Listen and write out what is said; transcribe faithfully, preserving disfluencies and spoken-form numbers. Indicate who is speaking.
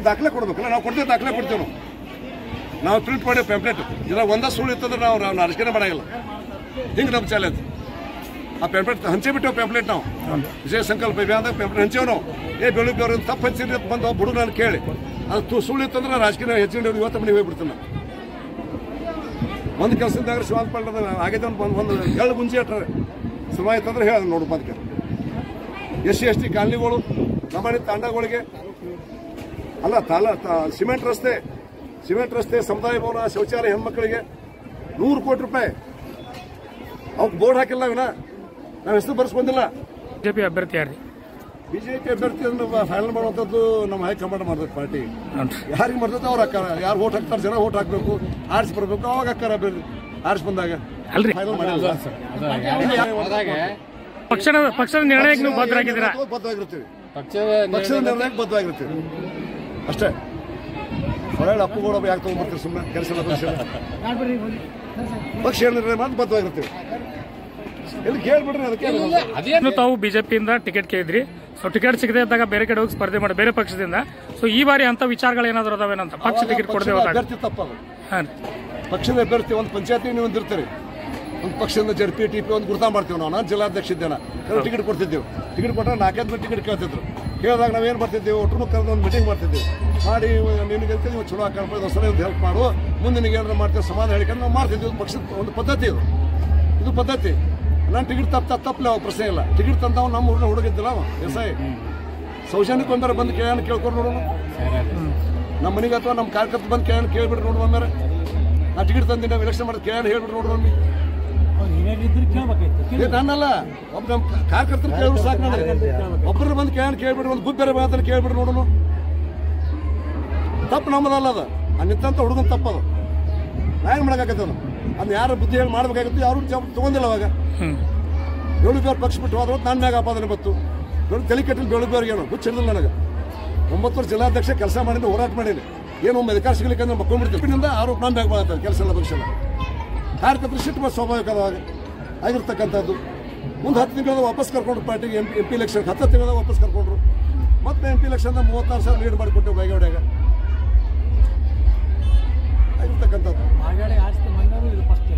Speaker 1: ದಾಖಲೆ ಕೊಡ್ಬೇಕಲ್ಲ, ನಾವು ಕೊಡ್ತೀವಿ, ದಾಖಲೆ ಕೊಡ್ತೀವಿ. ನಾವು ನಾವು ಪ್ರಿಂಟ್ ಮಾಡಿ ಪೆಂಪ್ಲೆಟ್ ಇಲ್ಲ ಒಂದೇ ಸುಳ್ಳು ಇತ್ತಂದ್ರೆ ನಾವು ನಾವು ರಾಜಕೀಯ ಮಾಡಾಗಿಲ್ಲ. ಹಿಂಗೆ ನಮ್ಮ ಚಾಲೆಂಜ್. ಆ ಪೆಂಪ್ಲೆಟ್ ಹಂಚಿ ಬಿಟ್ಟೆವು. ಪೆಂಪ್ಲೆಟ್ ನಾವು ವಿಜಯ ಸಂಕಲ್ಪ ಅಭಿಯಾನದಾಗ ಪೆಂಪ್ಲೆಟ್ ಹಂಚೇವು ನಾವು. ಏ ಬೆಳಿಗ್ಗೆ ಅವ್ರನ್ನ ತಪ್ಪು ಹಂಚಿರಿ ಬಂದು ಹುಡುಗ ನಾನು ಕೇಳಿ ಅದು ಸುಳ್ಳು ಇತ್ತಂದ್ರೆ ರಾಜಕೀಯ ಹೆಚ್ಚಿನ ಇವತ್ತು ಮನೆ ಹೋಗ್ಬಿಡ್ತೀನಿ. ನಾವು ಒಂದು ಕೆಲಸದಾಗ ಶಿವಾಂತ ಪಾಳ್ಯದ ಆಗೈತೆ ಒಂದು ಒಂದು ಎಳ್ಳು ಗುಂಜಿ ಅಟ್ರೆ ಸುಮ ಇತ್ತಂದ್ರೆ ಹೇಳ ನೋಡು ಅದಕ್ಕೆ. ಎಸ್ ಸಿ ಎಸ್ ಟಿ ಕಾಲನಿಗಳು ನಮ್ಮನೆ ತಾಂಡಗಳಿಗೆ ಅಲ್ಲ ತಾಲ ಸಿಮೆಂಟ್ ರಸ್ತೆ ಸಿಮೆಂಟ್ ರಸ್ತೆ ಸಮುದಾಯ ಭವನ ಶೌಚಾಲಯ ಹೆಣ್ಮಕ್ಳಿಗೆ ನೂರು ಕೋಟಿ ರೂಪಾಯಿ ಅವಕ್ಕೆ ಬೋರ್ಡ್ ಹಾಕಿಲ್ಲ. ವಿನ ನಾವು ಹೆಸರು ಬರ್ಸ್ಕೊಂಡಿಲ್ಲ.
Speaker 2: ಬಿಜೆಪಿ ಅಭ್ಯರ್ಥಿ ಯಾರು?
Speaker 1: ಬಿಜೆಪಿ ಅಭ್ಯರ್ಥಿ ಫೈನಲ್ ಮಾಡುವಂಥದ್ದು ನಮ್ಮ ಹೈಕಮಾಂಡ್ ಮಾಡ್ಬೇಕು. ಪಾರ್ಟಿ ಯಾರಿಗೆ ಮಾಡ್ತದೆ ಅವ್ರು ಹಾಕಾರ. ಯಾರು ಓಟ್ ಹಾಕ್ತಾರೆ ಜನ ಓಟ್ ಹಾಕ್ಬೇಕು, ಆರಿಸಿ ಬರ್ಬೇಕು, ಅವಾಗ ಹಾಕಾರ ಆರಿಸಿ ಬಂದಾಗ ಫೈನಲ್ ಮಾಡಿಲ್ಲ.
Speaker 2: ಪಕ್ಷದ ಪಕ್ಷದ ನಿರ್ಣಯಕ್ಕೆ ನೀವು ಬದ್ಧರಾಗಿದ್ದೀರಾ?
Speaker 1: ಬದ್ಧವಾಗಿರ್ತೀವಿ. ಪಕ್ಷದ ನಿರ್ಣಯಕ್ಕೆ ಬದ್ಧವಾಗಿರ್ತೀವಿ ಅಷ್ಟೇ. ಹೊರಗಡೆ ಅಪ್ಪುಗೌಡ ಯಾಕೆ ತಗೊಂಡ್ಬರ್ತೀವಿ ಸುಮ್ಮನೆ ಕೆಲಸ ಪಕ್ಷ ನಿರ್ಣಯ ಮಾಡಿ ಬದ್ಧವಾಗಿರ್ತೀವಿ. ಎಲ್ಲಿ ಕೇಳ್ಬಿಡ್ರಿ ಅದಕ್ಕೆ.
Speaker 2: ತಾವು ಬಿಜೆಪಿಯಿಂದ ಟಿಕೆಟ್ ಕೇಳಿದ್ರಿ. ಸೊ ಟಿಕೆಟ್ ಸಿಗದೆ ಇದ್ದಾಗ ಬೇರೆ ಕಡೆ ಹೋಗಿ ಸ್ಪರ್ಧೆ ಮಾಡಿ ಬೇರೆ ಪಕ್ಷದಿಂದ. ಸೊ ಈ ಬಾರಿ ಅಂತ ವಿಚಾರಗಳು ಏನಾದ್ರು ಅದಾವೇನಂತ ಪಕ್ಷ ಟಿಕೆಟ್ ಕೊಡದೆ
Speaker 1: ಅಭ್ಯರ್ಥಿ ತಪ್ಪದು. ಪಕ್ಷದ ಅಭ್ಯರ್ಥಿ ಒಂದು ಪಂಚಾಯತಿ ನೀವು ಹೊಂದಿರ್ತೀರಿ. ಒಂದು ಪಕ್ಷದಿಂದ ಜಡ್ ಪಿ ಟಿ ಪಿ ಒಂದು ಗುರುತಾ ಮಾಡ್ತೀವಿ ನಾವು. ನಾನು ಜಿಲ್ಲಾಧ್ಯಕ್ಷ ಇದ್ದೇನೆ. ಟಿಕೆಟ್ ಕೊಡ್ತಿದ್ದೇವೆ. ಟಿಕೆಟ್ ಕೊಟ್ಟರೆ ನಾಲ್ಕೈದು ಮಂದಿ ಟಿಕೆಟ್ ಕೇಳ್ತಿದ್ರು. ಕೇಳಿದಾಗ ನಾವೇನು ಮಾಡ್ತಿದ್ದೇವೆ, ಒಟ್ಟರು ಕರೆದು ಒಂದು ಮೀಟಿಂಗ್ ಮಾಡ್ತಿದ್ದೇವೆ. ಮಾಡಿ ನಿನಗೆ ನೀವು ಚಲೋ ಹಾಕೊಂಡು ಹೊಸ ಒಂದು ಹೆಲ್ಪ್ ಮಾಡು, ಮುಂದೆ ನಿನಗೆ ಏನಾರು ಮಾಡ್ತೀವಿ ಸಮಾಧಾನ ಹೇಳಿಕೊಂಡು ನಾವು ಮಾಡ್ತಿದ್ದೀವಿ. ಪಕ್ಷದ ಒಂದು ಪದ್ಧತಿ ಇದು. ಇದು ಪದ್ಧತಿ. ನಾನು ಟಿಕೆಟ್ ತಪ್ಪ ತಪ್ಪಲೆ ಅವಾಗ ಪ್ರಶ್ನೆ ಇಲ್ಲ. ಟಿಕೆಟ್ ತಂದವ ನಮ್ಮ ಊರಿನ ಹುಡುಗಿದ್ದಿಲ್ಲ ಅವ ಎಸ್ ಐ ಸೌಜನ್ಯಕ್ಕೆ ಬಂದರೆ ಬಂದು ಕೇಳೋಣ ಕೇಳ್ಕೊಂಡು ನೋಡೋಣ. ನಮ್ಮ ಮನೆಗೆ ಅಥವಾ ನಮ್ಮ ಕಾರ್ಯಕರ್ತ ಬಂದು ಕೇಳೋಣ ಕೇಳ್ಬಿಟ್ರೆ ನೋಡುವ ಮೇಲೆ ನಾ ಟಿಕೆಟ್ ತಂದು ನಾವು ಎಲೆಕ್ಷನ್ ಮಾಡೋದು ಕೇಳೋಣ ಹೇಳ್ಬಿಟ್ಟು ನೋಡುವ. ನನ್ನಲ್ಲ ಒಬ್ಬ ನಮ್ಮ ಕಾರ್ಯಕರ್ತರು ಕೇಳಿದ್ರು ಸಾಕು. ನನಗೆ ಒಬ್ಬರು ಬಂದು ಕೇಳೋಣ ಕೇಳ್ಬಿಟ್ರೆ ಒಂದು ಗುಬ್ಬೆರೆ ಮಾತನ್ನು ಕೇಳ್ಬಿಟ್ರೆ ನೋಡೋಣ. ತಪ್ಪು ನಮ್ಮದಲ್ಲ ಅದು. ಆ ನಿಂತಂತ ಹುಡುಗನ ತಪ್ಪದು. ನಾ ಏನು ಮಾಡೋಕ್ಕಾಗತ್ತೆ ಅದು. ಅದನ್ನ ಯಾರು ಬುದ್ಧಿ ಹೇಳಿ ಮಾಡ್ಬೇಕಾಗಿತ್ತು. ಯಾರು ತಗೊಂಡಿಲ್ಲ ಅವಾಗ. ಬೇಳುಬೇರು ಪಕ್ಷ ಬಿಟ್ಟು ಹೋದ್ರೆ ನನ್ನ ಮ್ಯಾಗ ಆಪಾದನೆ ಬತ್ತು. ಬೇಳು ತಲೆ ಕೆಟ್ಟಿಲ್ಲ. ಬೇಳುಬೇರಿಗೆ ಏನು ಹುಚ್ಚಿರಲಿಲ್ಲ ನನಗೆ. ಒಂಬತ್ತು ವರ್ಷ ಜಿಲ್ಲಾಧ್ಯಕ್ಷ ಕೆಲಸ ಮಾಡೀನಿ, ಹೋರಾಟ ಮಾಡೀನಿ. ಏನು ಒಮ್ಮೆ ಅಧಿಕಾರ ಸಿಗಲಿಕ್ಕೆ ಅಂದ್ರೆ ಮಕ್ಕೊಂಡ್ಬಿಡ್ತೀವಿ. ಆರೋಪ ನನ್ನ ಮ್ಯಾಗ ಮಾಡ್ತಾರೆ. ಕೆಲಸ ಎಲ್ಲ ಪಕ್ಷ ಎಲ್ಲ ಕಾರ್ಯಕರ್ತರು ಸಿಟ್ಟು ಮಾಡಿ ಸ್ವಾಭಾವಿಕ ಅವಾಗ ಆಗಿರ್ತಕ್ಕಂಥದ್ದು. ಮುಂದೆ ಹತ್ತು ತಿಂಗಳ ವಾಪಸ್ ಕರ್ಕೊಂಡ್ರು ಪಾರ್ಟಿಗೆ. ಎಂ ಎಂ ಪಿ ಎಲೆಕ್ಷನ್ ಹತ್ತು ತಿಂಗಳ ವಾಪಸ್ ಕರ್ಕೊಂಡ್ರು. ಮತ್ತೆ ಎಂ ಪಿ ಎಲೆಕ್ಷನ್ ಮೂವತ್ತಾರು ಸಾವಿರ ಲೀಡ್ ಮಾಡಿಕೊಟ್ಟೆವು ಬೈಗೌಡ್ಯಾಗ ಆಗಿರ್ತಕ್ಕಂಥದ್ದು.